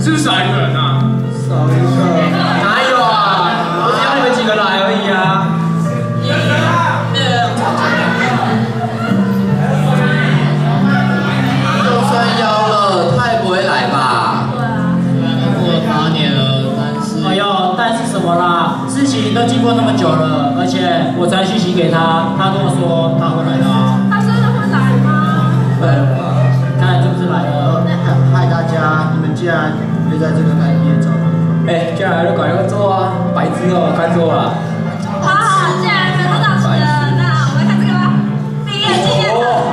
是不是少一个人啊？ 少一个？哪有啊？我只要你们几个来而已啊。就算邀了，他也不会来吧？ 对啊。 过了8年了，但是…… 哎呦，但是什么啦？事情都经过那么久了，而且我传讯息给他，他跟我说他会来的啊。 他真的会来吗？ 对，看来就是来了。 害大家，你们竟然约在这个干夜找哎，既然来就赶快做啊！白痴哦，看错了。 好，既然人都到齐了，那我们看这个吧。毕业纪念册。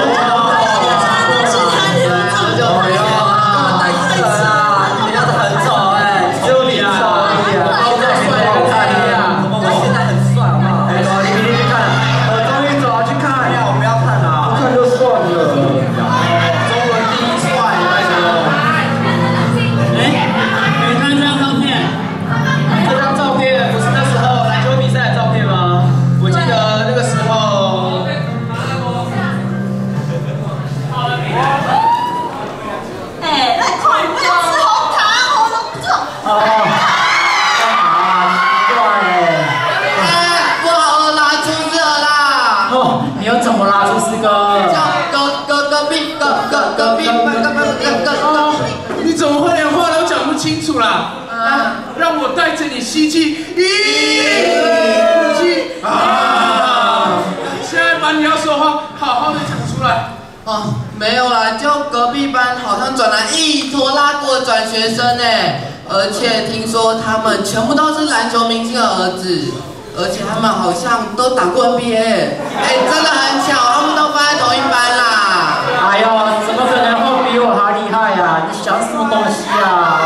你怎么会连话都讲不清楚啦？让我带着你吸气，呼气啊！现在把你要说的话好好的讲出来。 哦，没有啦，就隔壁班好像转来1拖拉库的转学生呢，而且听说他们全部都是篮球明星的儿子，而且他们好像都打过 NBA，真的很巧，他们都放在同一班啦。 哎呦，怎么可能会比我还厉害呀？你想什么东西啊？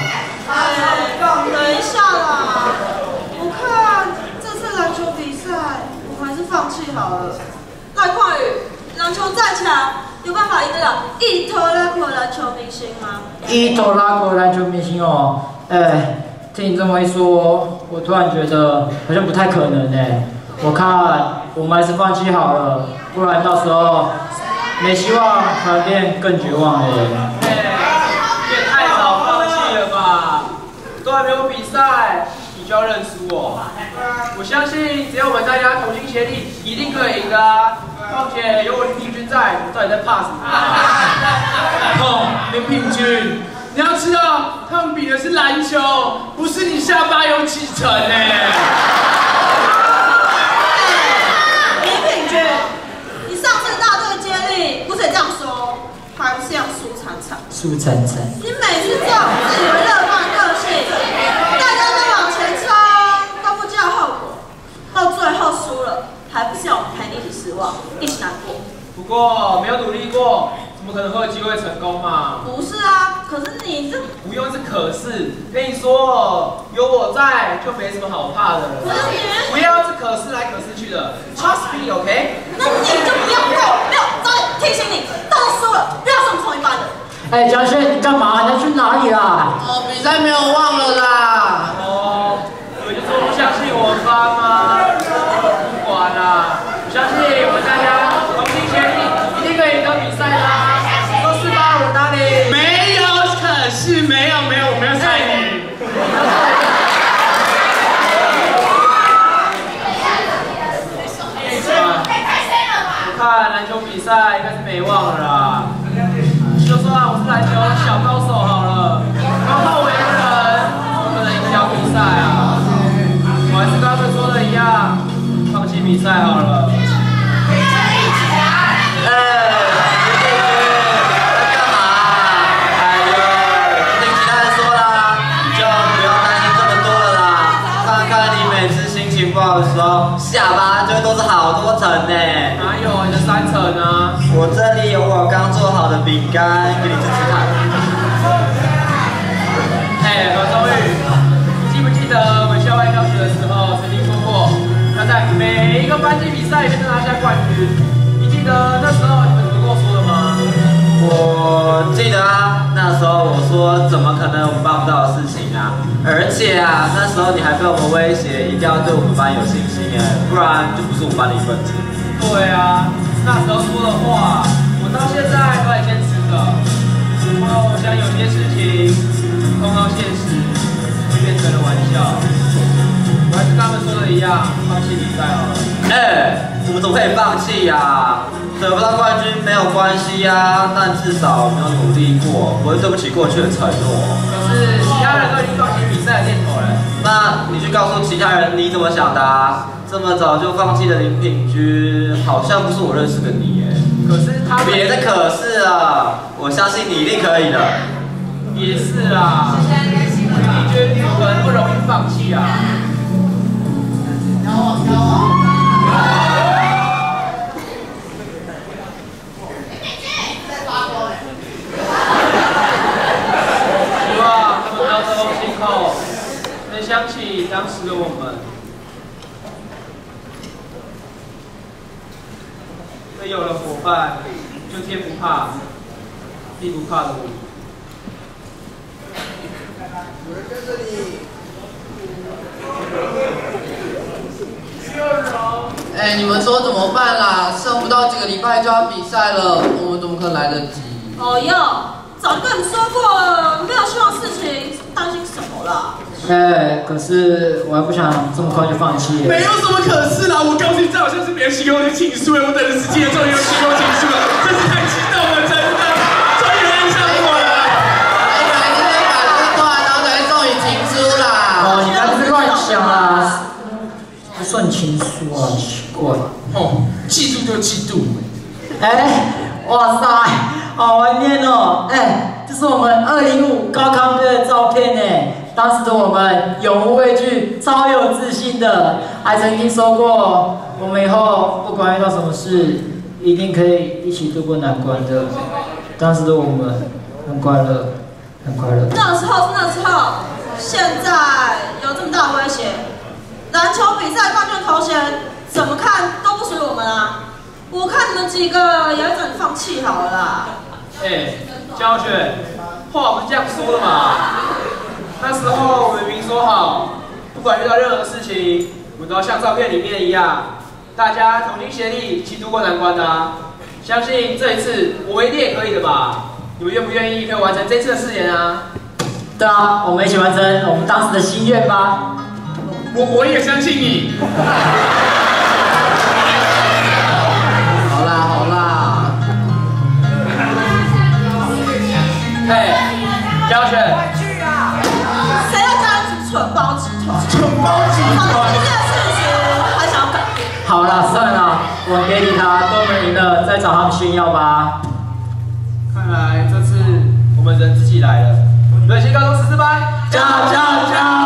等一下啦，我看这次篮球比赛，我还是放弃好了。赖匡宇，篮球再强，有办法赢得了1拖拉库的篮球明星吗 1拖拉库的篮球明星哦，听你这么一说，我突然觉得好像不太可能哎。我看我们还是放弃好了，不然到时候没希望，反而变更绝望了。 也太早放弃了吧？都还没有比赛，你就要认输哦？我相信只要我们大家同心协力，一定可以赢的啊！况且有我林品君在，你到底在怕什么？ 哦，林品君，你要知道，他们比的是篮球，不是你下巴有几层呢。 林品君，你上次大队接力不是也这样说，还不是要输惨惨？ 苏晨晨， 你每次这种自以为乐观的个性，大家都往前冲，都不知道后果，到最后输了，还不是要我们陪你一起失望，一起难过？ 不过没有努力过，怎么可能会有机会成功嘛？ 不是啊，可是你这不用是可是，跟你说，有我在就没什么好怕的了。不要是可是来可是去的 ，trust me，OK？ 那你就不要对我没有早点提醒你，都输了，不要是我们同一班的。 哎，嘉轩，你干嘛？你要去哪里啦？ 哦，比赛没有忘了啦。哦，你们就说不相信我们班吗？不管啦，我相信我们大家同心协力，一定可以赢得比赛的啊！说是吧？我哪里？ 没有，可是没有，我没有猜你。 我看篮球比赛应该是没忘了啦。就算我是篮球小高手好了，高后卫的人不能影响比赛啊！我还是跟他们说的一样，放弃比赛好了。干嘛？哎呦，听其他人说啦，你就不要担心这么多了啦。看看你每次心情不好的时候，下巴就会都是好多层呢。哪有？你的3层呢？我这里有我刚做好的饼干，给你吃吃看。何宗宇，你记不记得我们校外教学的时候曾经说过，要在每一个班级比赛里面都拿下冠军？你记得那时候你们怎么跟我说的吗？我记得啊，那时候我说怎么可能我们办不到的事情啊！而且啊，那时候你还被我们威胁，一定要对我们班有信心不然就不是我们班的一份子。对啊，那时候说的话，我到现在都还坚持着。然后我想有些事情， 到现实，就变成了玩笑。我还是跟他们说的一样，放弃比赛好了。 我们怎么可以放弃呀？得不到冠军没有关系呀，但至少我们要努力过，不会对不起过去的承诺。 可是其他人都已经放弃比赛的念头了。 那你去告诉其他人你怎么想的啊？这么早就放弃了林品君，好像不是我认识的你耶。 可是他们别的可是啊，我相信你一定可以的。 也是啦，林君不可能不容易放弃啊。希望他们到最后今后能想起当时的我们，没有了伙伴，就天不怕地不怕的我们。 有人跟着你。 你们说怎么办啦？剩不到几个礼拜就要比赛了，我们怎么可能来得及？ 哦哟，早就跟你说过了，没有希望事情，担心什么啦？ 可是我还不想这么快就放弃。 没有什么可是啦，我告诉你，这好像是别人写给我的情书我等了10几年，终于有写给我情书了，真是太激动了，真的，终于爱上我了。 本来今天把这个挂，然后才送你情书啦。 你还不是乱想啦？还算情书啊，奇怪。 嫉妒就嫉妒。 哇塞，好怀念哦！这是我们205高康队的照片呢。当时的我们永无畏惧，超有自信的，还曾经说过，我们以后不管遇到什么事，一定可以一起度过难关的。当时的我们很快乐，很快乐。 那时候是那时候，现在有这么大的威胁，篮球比赛冠军头衔怎么看都不属于我们啊！我看你们几个也要等放弃好了啦。 江雪，话不是这样说的嘛。那时候我们明说好，不管遇到任何事情，我们都要像照片里面一样，大家同心协力，一起度过难关的啊！相信这一次我们一定也可以的吧？你们愿不愿意可以完成这次的誓言啊？ 对啊，我们一起完成我们当时的心愿吧。 我也相信你。 好啦， 江雪。 谁要加入蠢包集团？ 蠢包集团。 这件事情还想要改变？ 好了，算了，我们别理他，都能赢了，再找他们炫耀吧。 看来这次我们人自己来了。热心高中14班， 加油！